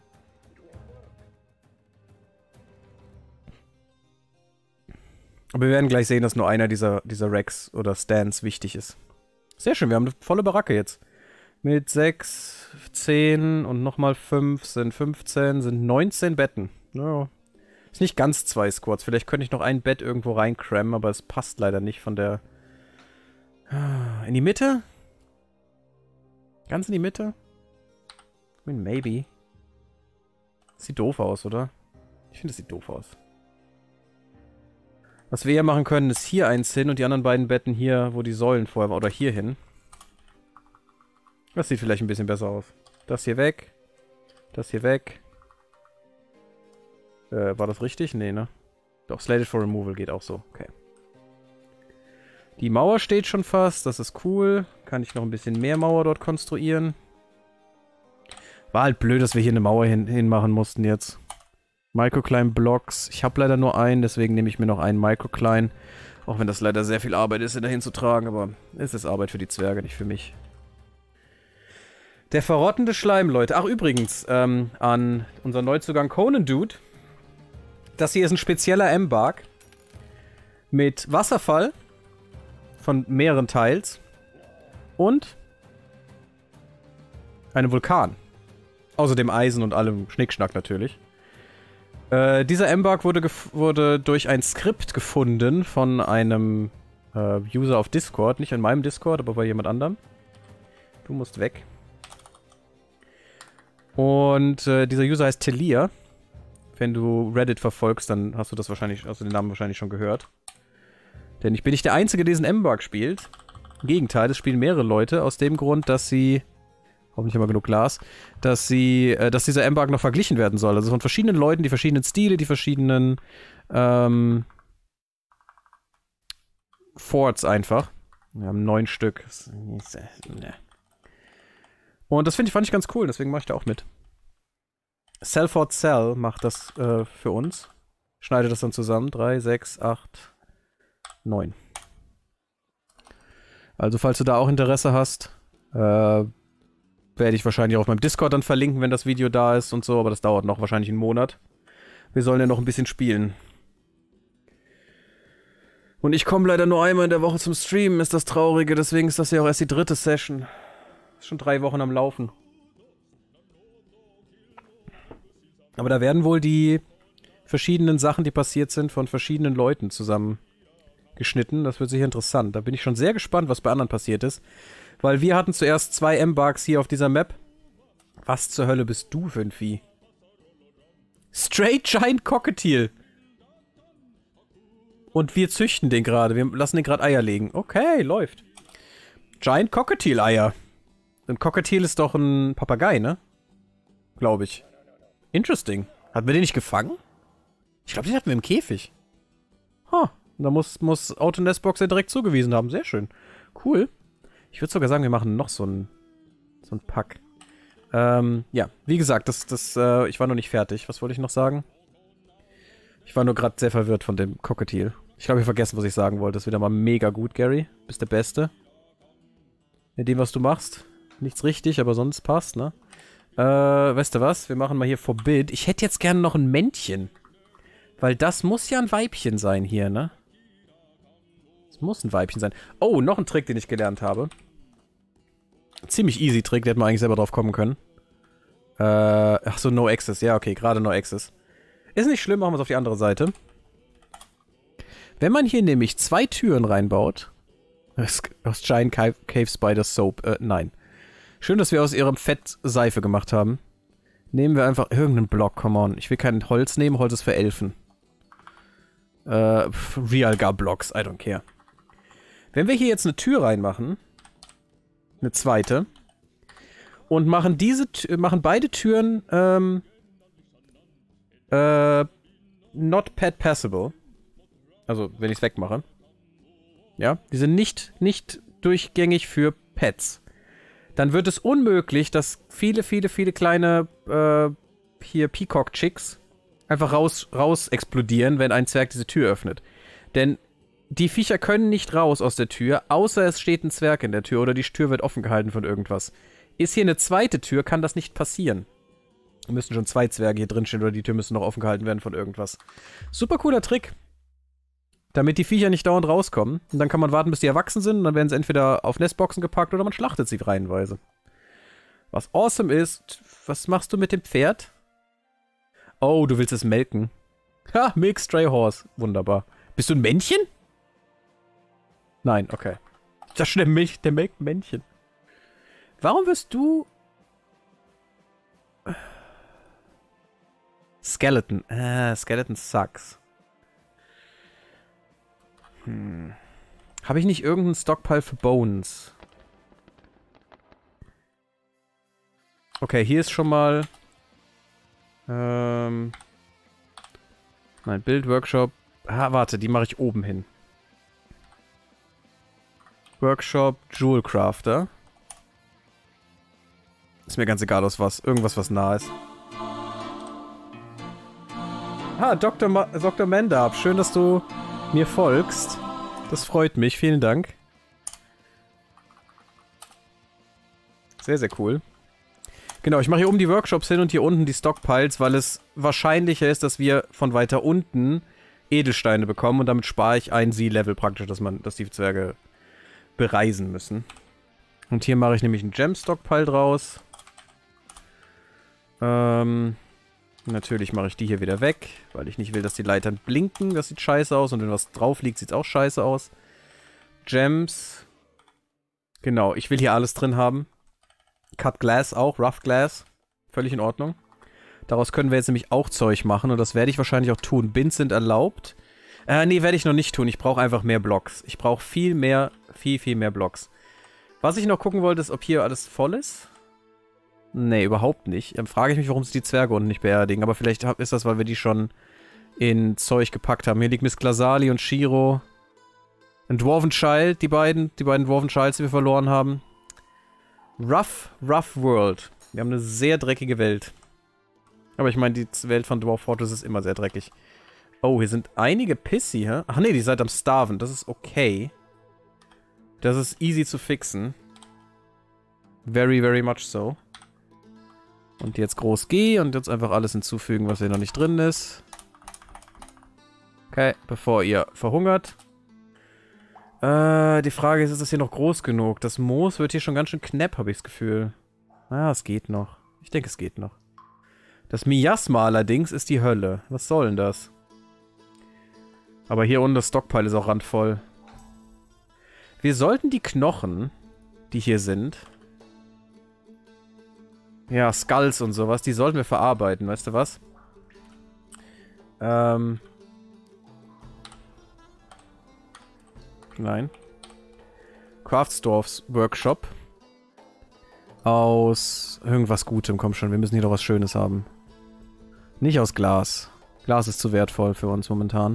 Aber wir werden gleich sehen, dass nur einer dieser Racks oder Stands wichtig ist. Sehr schön, wir haben eine volle Baracke jetzt. Mit 6, 10 und nochmal 5 sind 15, sind 19 Betten. Ja. Ist nicht ganz 2 Squads. Vielleicht könnte ich noch ein Bett irgendwo reincrammen, aber es passt leider nicht von der... In die Mitte? Ganz in die Mitte? I mean, maybe. Sieht doof aus, oder? Ich finde, es sieht doof aus. Was wir ja machen können, ist hier eins hin und die anderen beiden Betten hier, wo die Säulen vorher waren. Oder hier hin. Das sieht vielleicht ein bisschen besser aus. Das hier weg. Das hier weg. War das richtig? Nee, ne? Doch, Slated for Removal geht auch so. Okay. Die Mauer steht schon fast. Das ist cool. Kann ich noch ein bisschen mehr Mauer dort konstruieren. War halt blöd, dass wir hier eine Mauer hinmachen mussten jetzt. Microcline Blocks. Ich habe leider nur einen, deswegen nehme ich mir noch einen Microcline. Auch wenn das leider sehr viel Arbeit ist, ihn dahin zu tragen, aber es ist Arbeit für die Zwerge, nicht für mich. Der verrottende Schleim, Leute. Ach, übrigens, an unseren Neuzugang Conan Dude. Das hier ist ein spezieller Embark mit Wasserfall von mehreren Teils und einem Vulkan. Außerdem Eisen und allem Schnickschnack natürlich. Dieser Embark wurde durch ein Skript gefunden von einem User auf Discord. Nicht in meinem Discord, aber bei jemand anderem. Du musst weg. Und dieser User heißt Telia. Wenn du Reddit verfolgst, dann hast du den Namen wahrscheinlich schon gehört. Denn ich bin nicht der Einzige, der diesen Embark spielt. Im Gegenteil, es spielen mehrere Leute, aus dem Grund, dass sie... Hoffentlich immer genug Glas, dass dieser Embark noch verglichen werden soll. Also von verschiedenen Leuten, die verschiedenen Stile, die verschiedenen Forts einfach. Wir haben 9 Stück. Und das fand ich ganz cool, deswegen mache ich da auch mit. Cell for Cell macht das für uns. Schneidet das dann zusammen. 3, 6, 8, 9. Also falls du da auch Interesse hast, werde ich wahrscheinlich auch auf meinem Discord dann verlinken, wenn das Video da ist und so, aber das dauert noch wahrscheinlich einen Monat. Wir sollen ja noch ein bisschen spielen. Und ich komme leider nur einmal in der Woche zum Streamen, ist das Traurige, deswegen ist das ja auch erst die 3. Session. Ist schon 3 Wochen am Laufen. Aber da werden wohl die verschiedenen Sachen, die passiert sind, von verschiedenen Leuten zusammen geschnitten. Das wird sicher interessant. Da bin ich schon sehr gespannt, was bei anderen passiert ist. Weil wir hatten zuerst 2 Embarks hier auf dieser Map. Was zur Hölle bist du für ein Vieh? Straight Giant Cockatiel. Und wir züchten den gerade. Wir lassen den gerade Eier legen. Okay, läuft. Giant Cockatiel Eier. Ein Cockatiel ist doch ein Papagei, ne? Glaube ich. Interesting. Hatten wir den nicht gefangen? Ich glaube, den hatten wir im Käfig. Ha. Da muss Autonestbox ja direkt zugewiesen haben. Sehr schön. Cool. Ich würde sogar sagen, wir machen noch so ein Pack. Ja, wie gesagt, ich war noch nicht fertig. Was wollte ich noch sagen? Ich war nur gerade sehr verwirrt von dem Cockatiel. Ich glaube, ich habe vergessen, was ich sagen wollte. Das ist wieder mal mega gut, Gary. Bist der Beste. In dem, was du machst. Nichts richtig, aber sonst passt, ne? Weißt du was? Wir machen mal hier Forbid. Ich hätte jetzt gerne noch ein Männchen. Weil das muss ja ein Weibchen sein hier, ne? Muss ein Weibchen sein. Oh, noch ein Trick, den ich gelernt habe. Ziemlich easy Trick, der hätte man eigentlich selber drauf kommen können. Ach so, No Access. Ja, okay, gerade No Access. Ist nicht schlimm, machen wir es auf die andere Seite. Wenn man hier nämlich 2 Türen reinbaut. Aus Giant Cave Spider Soap. Nein. Schön, dass wir aus ihrem Fett Seife gemacht haben. Nehmen wir einfach irgendeinen Block, come on. Ich will kein Holz nehmen, Holz ist für Elfen. Realgar Blocks, I don't care. Wenn wir hier jetzt eine Tür reinmachen, eine zweite, und machen beide Türen not pet passable, also wenn ich es wegmache, ja, die sind nicht durchgängig für Pets, dann wird es unmöglich, dass viele kleine hier Peacock-Chicks einfach raus explodieren, wenn ein Zwerg diese Tür öffnet. Denn die Viecher können nicht raus aus der Tür, außer es steht ein Zwerg in der Tür oder die Tür wird offen gehalten von irgendwas. Ist hier eine zweite Tür, kann das nicht passieren. Da müssten schon 2 Zwerge hier drin stehen oder die Tür müsste noch offen gehalten werden von irgendwas. Super cooler Trick. Damit die Viecher nicht dauernd rauskommen. Und dann kann man warten, bis die erwachsen sind und dann werden sie entweder auf Nestboxen gepackt oder man schlachtet sie reihenweise. Was awesome ist, was machst du mit dem Pferd? Oh, du willst es melken. Ha, Milk Stray Horse. Wunderbar. Bist du ein Männchen? Nein, okay. Das ist der melkt Männchen. Warum wirst du... Skeleton. Skeleton sucks. Habe ich nicht irgendeinen Stockpile für Bones? Okay, hier ist schon mal... Nein, Build Workshop. Ah, warte, die mache ich oben hin. Workshop, Jewel Crafter. Ist mir ganz egal aus was. Irgendwas, was nah ist. Ah, Dr. Mandab. Schön, dass du mir folgst. Das freut mich. Vielen Dank. Sehr, sehr cool. Genau, ich mache hier oben die Workshops hin und hier unten die Stockpiles, weil es wahrscheinlicher ist, dass wir von weiter unten Edelsteine bekommen und damit spare ich ein Sea-Level praktisch, dass die Zwerge bereisen müssen. Und hier mache ich nämlich einen Gem-Stockpile draus. Natürlich mache ich die hier wieder weg, weil ich nicht will, dass die Leitern blinken. Das sieht scheiße aus und wenn was drauf liegt, sieht es auch scheiße aus. Gems. Genau, ich will hier alles drin haben. Cut Glass auch, Rough Glass. Völlig in Ordnung. Daraus können wir jetzt nämlich auch Zeug machen und das werde ich wahrscheinlich auch tun. Bins sind erlaubt. Nee, werde ich noch nicht tun. Ich brauche einfach mehr Blocks. Ich brauche viel mehr Blocks. Was ich noch gucken wollte, ist, ob hier alles voll ist. Nee, überhaupt nicht. Dann frage ich mich, warum sie die Zwerge unten nicht beerdigen. Aber vielleicht ist das, weil wir die schon in Zeug gepackt haben. Hier liegt Miss Glasali und Shiro. Ein Dwarven Child, die beiden Dwarven Childs, die wir verloren haben. Rough World. Wir haben eine sehr dreckige Welt. Aber ich meine, die Welt von Dwarf Fortress ist immer sehr dreckig. Oh, hier sind einige Pissy, hä? Ach nee, die seid am Starven. Das ist okay. Das ist easy zu fixen. Very, very much so. Und jetzt Groß G und jetzt einfach alles hinzufügen, was hier noch nicht drin ist. Okay, bevor ihr verhungert. Die Frage ist das hier noch groß genug? Das Moos wird hier schon ganz schön knapp, habe ich das Gefühl. Ah, es geht noch. Ich denke, es geht noch. Das Miasma allerdings ist die Hölle. Was soll denn das? Aber hier unten das Stockpile ist auch randvoll. Wir sollten die Knochen, die hier sind... Ja, Skulls und sowas, die sollten wir verarbeiten, weißt du was? Nein. Craftsdorfs Workshop. Aus irgendwas Gutem, komm schon, wir müssen hier doch was Schönes haben. Nicht aus Glas. Glas ist zu wertvoll für uns momentan.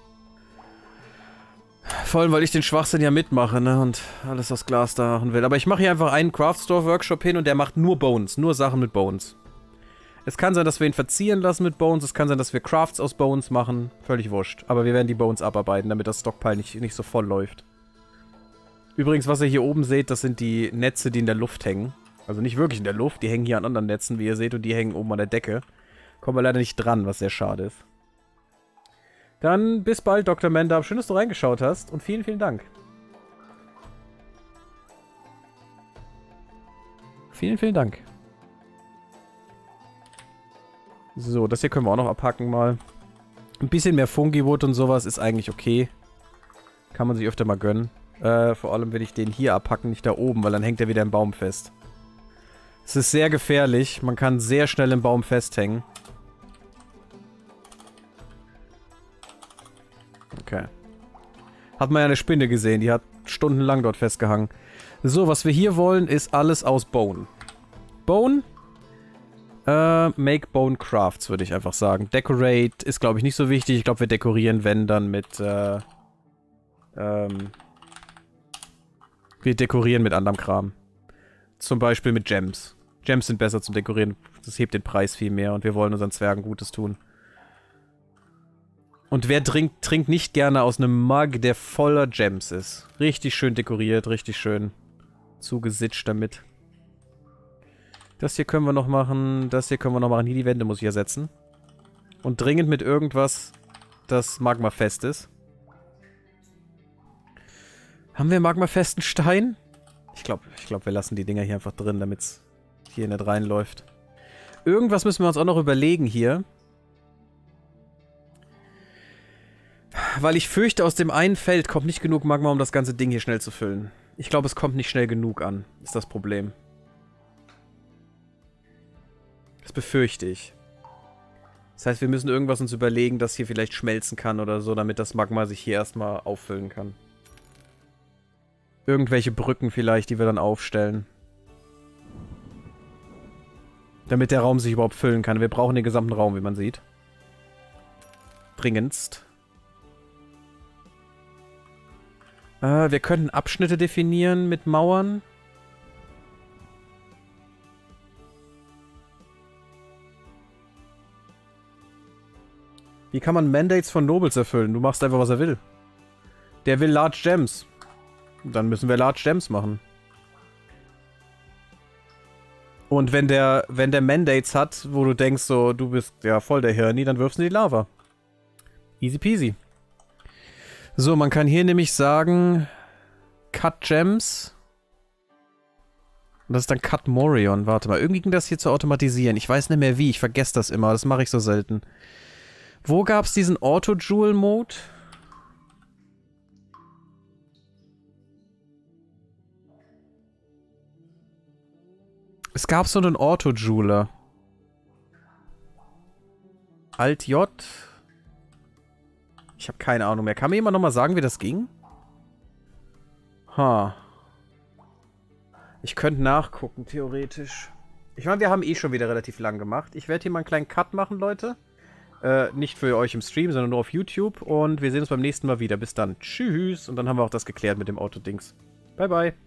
Vor allem, weil ich den Schwachsinn ja mitmache, ne, und alles aus Glas da machen will. Aber ich mache hier einfach einen Craftsdorf-Workshop hin und der macht nur Bones, nur Sachen mit Bones. Es kann sein, dass wir ihn verzieren lassen mit Bones, es kann sein, dass wir Crafts aus Bones machen, völlig wurscht. Aber wir werden die Bones abarbeiten, damit das Stockpile nicht so voll läuft. Übrigens, was ihr hier oben seht, das sind die Netze, die in der Luft hängen. Also nicht wirklich in der Luft, die hängen hier an anderen Netzen, wie ihr seht, und die hängen oben an der Decke. Kommen wir leider nicht dran, was sehr schade ist. Dann bis bald, Dr. Mendab. Schön, dass du reingeschaut hast und vielen, vielen Dank. Vielen, vielen Dank. So, das hier können wir auch noch abhacken mal. Ein bisschen mehr Fungi-Wood und sowas ist eigentlich okay. Kann man sich öfter mal gönnen. Vor allem will ich den hier abhacken, nicht da oben, weil dann hängt er wieder im Baum fest. Es ist sehr gefährlich. Man kann sehr schnell im Baum festhängen. Okay. Hat man ja eine Spinne gesehen, die hat stundenlang dort festgehangen. So, was wir hier wollen, ist alles aus Bone. Bone? Make Bone Crafts, würde ich einfach sagen. Decorate ist, glaube ich, nicht so wichtig. Ich glaube, wir dekorieren, wenn, dann mit, wir dekorieren mit anderem Kram. Zum Beispiel mit Gems. Gems sind besser zum Dekorieren. Das hebt den Preis viel mehr und wir wollen unseren Zwergen Gutes tun. Und wer trinkt nicht gerne aus einem Mug, der voller Gems ist. Richtig schön dekoriert, richtig schön zugesitcht damit. Das hier können wir noch machen, das hier können wir noch machen. Hier die Wände muss ich ersetzen. Und dringend mit irgendwas, das magmafest ist. Haben wir magmafesten Stein? Ich glaube, wir lassen die Dinger hier einfach drin, damit es hier nicht reinläuft. Irgendwas müssen wir uns auch noch überlegen hier. Weil ich fürchte, aus dem einen Feld kommt nicht genug Magma, um das ganze Ding hier schnell zu füllen. Ich glaube, es kommt nicht schnell genug an, ist das Problem. Das befürchte ich. Das heißt, wir müssen irgendwas uns überlegen, das hier vielleicht schmelzen kann oder so, damit das Magma sich hier erstmal auffüllen kann. Irgendwelche Brücken vielleicht, die wir dann aufstellen. Damit der Raum sich überhaupt füllen kann. Wir brauchen den gesamten Raum, wie man sieht. Dringendst. Wir könnten Abschnitte definieren mit Mauern. Wie kann man Mandates von Nobles erfüllen? Du machst einfach, was er will. Der will Large Gems. Dann müssen wir Large Gems machen. Und wenn der Mandates hat, wo du denkst, so, du bist ja voll der Hirni, dann wirfst du in die Lava. Easy peasy. So, man kann hier nämlich sagen, Cut Gems. Und das ist dann Cut Morion. Warte mal, irgendwie ging das hier zu automatisieren. Ich weiß nicht mehr wie, ich vergesse das immer, das mache ich so selten. Wo gab es diesen Auto-Jewel-Mode? Es gab so einen Auto-Jeweler. Alt-J. Ich habe keine Ahnung mehr. Kann mir jemand nochmal sagen, wie das ging? Ich könnte nachgucken, theoretisch. Ich meine, wir haben eh schon wieder relativ lang gemacht. Ich werde hier mal einen kleinen Cut machen, Leute. Nicht für euch im Stream, sondern nur auf YouTube. Und wir sehen uns beim nächsten Mal wieder. Bis dann. Tschüss. Und dann haben wir auch das geklärt mit dem Auto-Dings. Bye, bye.